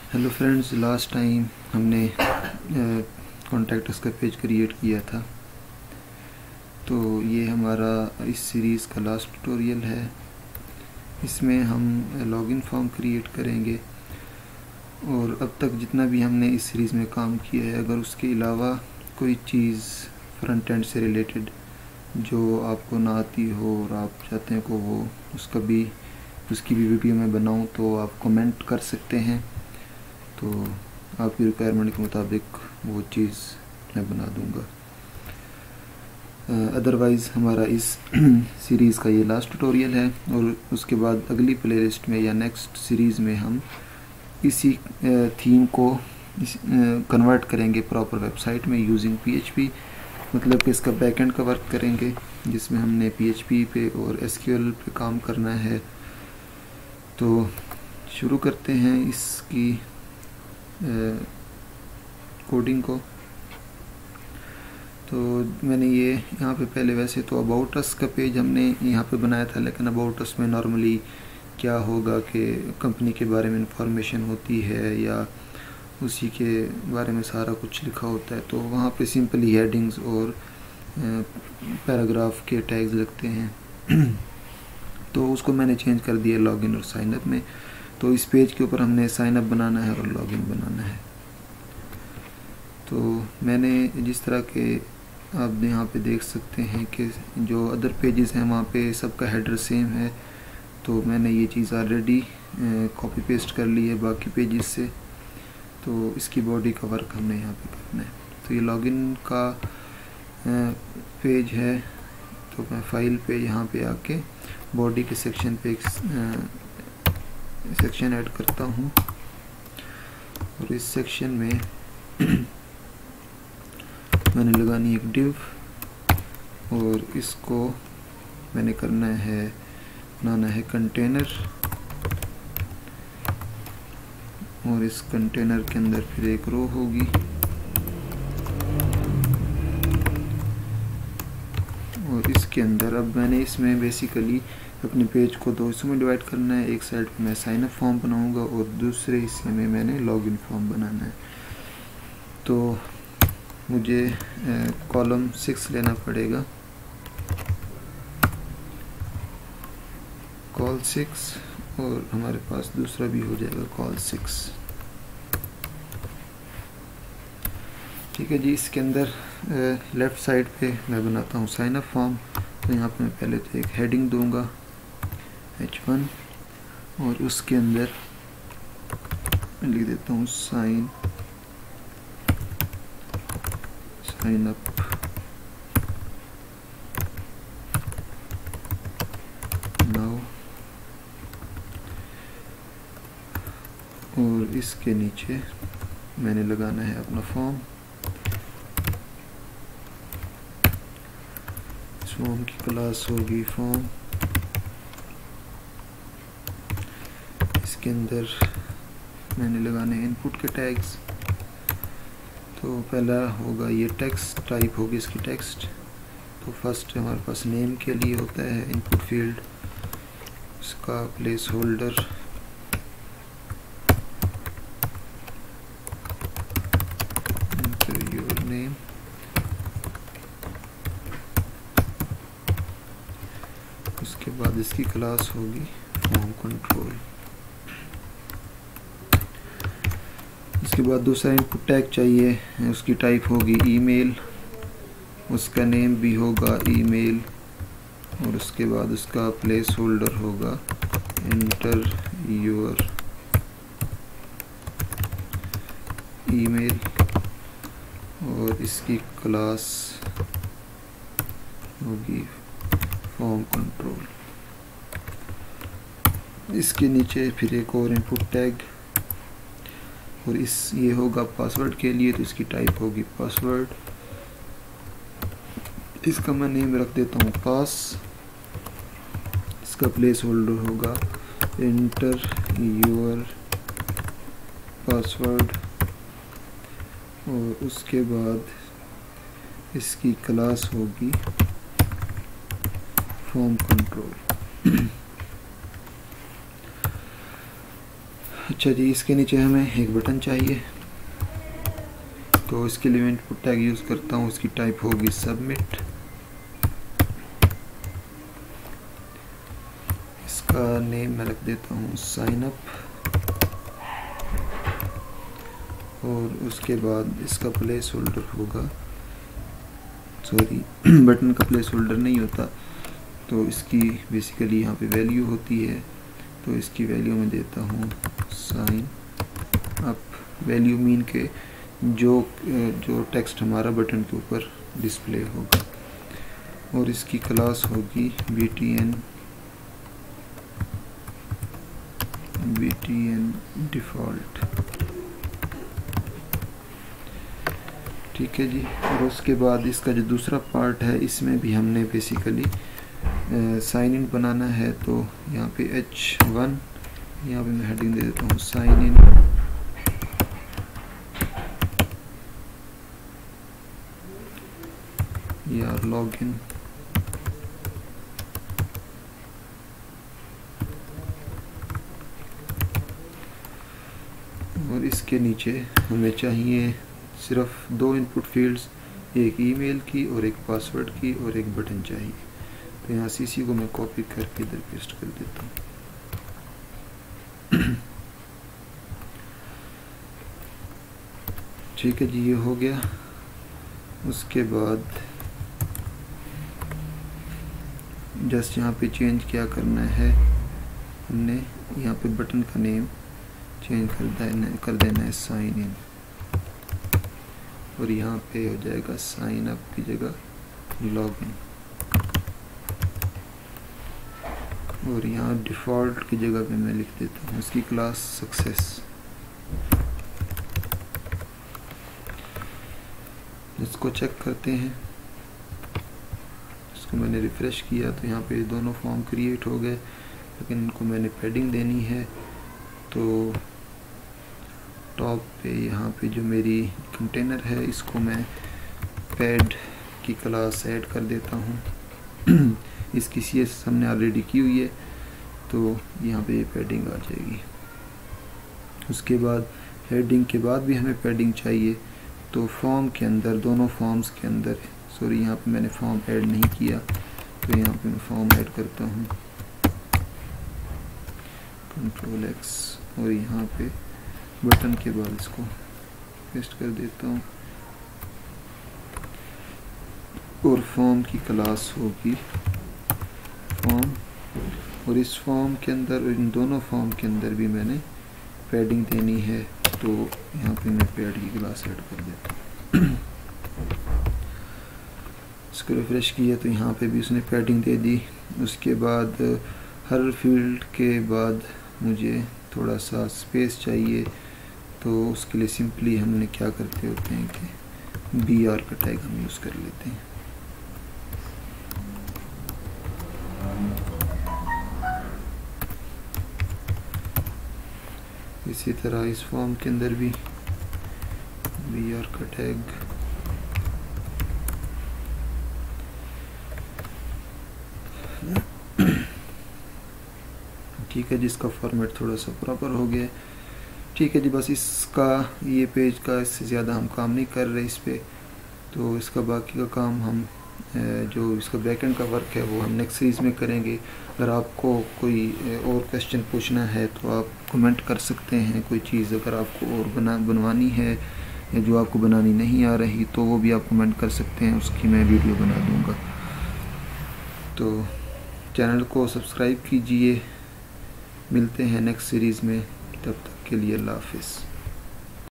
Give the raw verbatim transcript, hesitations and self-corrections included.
Hello friends, last time हमने contact us का page create किया था, तो ये हमारा इस सीरीज़ का लास्ट ट्यूटोरियल है। इसमें हम लॉगिन फॉर्म क्रिएट करेंगे और अब तक जितना भी हमने इस सीरीज़ में काम किया है, अगर उसके अलावा कोई चीज़ फ्रंट एंड से रिलेटेड जो आपको ना आती हो और आप चाहते हैं को वो उसका भी उसकी भी वीडियो मैं बनाऊं, तो आप कमेंट कर सकते हैं। तो आपकी रिक्वायरमेंट के मुताबिक वो चीज़ मैं बना दूंगा। अदरवाइज़ हमारा इस सीरीज़ का ये लास्ट ट्यूटोरियल है और उसके बाद अगली प्लेलिस्ट में या नेक्स्ट सीरीज़ में हम इसी थीम को कन्वर्ट करेंगे प्रॉपर वेबसाइट में यूजिंग पीएचपी। मतलब कि इसका बैकएंड का वर्क करेंगे जिसमें हमने पीएचपी पे और एसक्यूएल पे काम करना है। तो शुरू करते हैं इसकी कोडिंग को। तो मैंने ये यहाँ पे पहले वैसे तो अबाउट अस का पेज हमने यहाँ पे बनाया था, लेकिन अबाउट अस में नॉर्मली क्या होगा कि कंपनी के बारे में इंफॉर्मेशन होती है या उसी के बारे में सारा कुछ लिखा होता है, तो वहाँ पे सिंपली हेडिंग्स और पैराग्राफ के टैग्स लगते हैं। तो उसको मैंने चेंज कर दिया लॉगिन और साइनअप में। तो इस पेज के ऊपर हमने साइनअप बनाना है और लॉगिन बनाना है। तो मैंने जिस तरह के आप यहाँ पे देख सकते हैं कि जो अदर पेजेस हैं वहाँ पे सबका हेडर सेम है, तो मैंने ये चीज़ ऑलरेडी कॉपी पेस्ट कर ली है बाकी पेजेस से। तो इसकी बॉडी का वर्क हमने यहाँ पे करना है। तो ये लॉगिन का पेज है, तो मैं फाइल पे यहाँ पे आके बॉडी के सेक्शन पे एक सेक्शन ऐड करता हूँ और इस सेक्शन में मैंने लगानी एक डिव और इसको मैंने करना है बनाना है कंटेनर, और इस कंटेनर के अंदर फिर एक रो होगी और इसके अंदर अब मैंने इसमें बेसिकली अपने पेज को दो हिस्सों में डिवाइड करना है। एक साइड पे मैं साइन अप फॉर्म बनाऊंगा और दूसरे हिस्से में मैंने लॉगिन फॉर्म बनाना है। तो मुझे कॉलम सिक्स लेना पड़ेगा, कॉल सिक्स, और हमारे पास दूसरा भी हो जाएगा कॉल सिक्स। ठीक है जी। इसके अंदर लेफ़्ट साइड पे मैं बनाता हूँ साइन अप फॉर्म। तो यहाँ पे मैं पहले तो एक हेडिंग दूंगा एच वन और उसके अंदर लिख देता हूँ साइन साइन अप नाउ, और इसके नीचे मैंने लगाना है अपना फॉर्म। इस फॉर्म की क्लास होगी फॉर्म। इसके अंदर मैंने लगाने हैं इनपुट के टैग्स। तो पहला होगा ये टेक्स्ट टाइप होगी इसकी टेक्स्ट। तो फर्स्ट हमारे पास नेम के लिए होता है इनपुट फील्ड, इसका प्लेस होल्डर योर नेम, उसके बाद इसकी क्लास होगी फॉर्म कंट्रोल। उसके बाद दूसरा इनपुट टैग चाहिए, उसकी टाइप होगी ईमेल, उसका नेम भी होगा ईमेल, और उसके बाद उसका प्लेस होल्डर होगा एंटर योर ईमेल, और इसकी क्लास होगी फॉर्म कंट्रोल। इसके नीचे फिर एक और इनपुट टैग, और इस ये होगा पासवर्ड के लिए, तो इसकी टाइप होगी पासवर्ड। इसका मैं नेम रख देता हूँ पास, इसका प्लेस होल्डर होगा एंटर योर पासवर्ड, और उसके बाद इसकी क्लास होगी फॉर्म कंट्रोल। अच्छा जी, इसके नीचे हमें एक बटन चाहिए, तो इसके लिए मैं इनपुट टैग यूज़ करता हूँ। इसकी टाइप होगी सबमिट। इसका नेम मैं रख देता हूँ साइन अप, और उसके बाद इसका प्लेस होल्डर होगा, सॉरी बटन का प्लेस होल्डर नहीं होता, तो इसकी बेसिकली यहाँ पे वैल्यू होती है, तो इसकी वैल्यू मैं देता हूँ साइन अप। वैल्यू मीन के जो जो टेक्स्ट हमारा बटन के ऊपर डिस्प्ले होगा, और इसकी क्लास होगी B T N B T N default. ठीक है जी। और उसके बाद इसका जो दूसरा पार्ट है, इसमें भी हमने बेसिकली साइन इन बनाना है, तो यहाँ पे एच वन, यहाँ पे मैं हेडिंग दे देता हूँ साइन इन, या लॉगिन, और इसके नीचे हमें चाहिए सिर्फ दो इनपुट फील्ड्स, एक ईमेल की और एक पासवर्ड की, और एक बटन चाहिए। तो यहाँ सीसी को मैं कॉपी करके इधर पेस्ट कर देता हूँ। ठीक है जी, ये हो गया। उसके बाद जस्ट यहाँ पे चेंज क्या करना है, हमने यहाँ पे बटन का नेम चेंज कर देना कर देना है साइन इन, और यहाँ पे हो जाएगा साइन अप की जगह लॉगिन, और यहाँ डिफ़ॉल्ट की जगह पे मैं लिख देता हूँ इसकी क्लास सक्सेस। इसको चेक करते हैं। इसको मैंने रिफ़्रेश किया तो यहाँ पे दोनों फॉर्म क्रिएट हो गए, लेकिन इनको मैंने पैडिंग देनी है, तो टॉप पे यहाँ पे जो मेरी कंटेनर है, इसको मैं पैड की क्लास ऐड कर देता हूँ। इसकी सी एस हमने ऑलरेडी की हुई है, तो यहाँ पे ये पैडिंग आ जाएगी। उसके बाद हेडिंग के बाद भी हमें पैडिंग चाहिए, तो फॉर्म के अंदर, दोनों फॉर्म्स के अंदर, सॉरी यहाँ पे मैंने फॉर्म ऐड नहीं किया, तो यहाँ पे मैं फॉर्म ऐड करता हूँ, कंट्रोल एक्स, और यहाँ पे बटन के बाद इसको पेस्ट कर देता हूँ, और फॉर्म की क्लास होगी फॉर्म, और इस फॉर्म के अंदर, इन दोनों फॉर्म के अंदर भी मैंने पैडिंग देनी है, तो यहाँ पे मैं पैड की क्लास ऐड कर देता हूँ। इसको रिफ्रेश किया तो यहाँ पे भी उसने पैडिंग दे दी। उसके बाद हर फील्ड के बाद मुझे थोड़ा सा स्पेस चाहिए, तो उसके लिए सिंपली हमने क्या करते होते हैं कि बी आर का टैग हम यूज़ कर लेते हैं। इसी तरह इस फॉर्म के अंदर भी बी आर का टैग, ठीक है, जिसका फॉर्मेट थोड़ा सा प्रॉपर हो गया। ठीक है जी, बस इसका ये पेज का इससे ज़्यादा हम काम नहीं कर रहे इस पे, तो इसका बाकी का काम हम जो इसका बैकएंड का वर्क है वो हम नेक्स्ट सीरीज़ में करेंगे। अगर आपको कोई और क्वेश्चन पूछना है तो आप कमेंट कर सकते हैं। कोई चीज़ अगर आपको और बना बनवानी है या जो आपको बनानी नहीं आ रही, तो वो भी आप कमेंट कर सकते हैं, उसकी मैं वीडियो बना दूँगा। तो चैनल को सब्सक्राइब कीजिए। मिलते हैं नेक्स्ट सीरीज़ में, तब तक के लिए अल्लाह हाफिज़।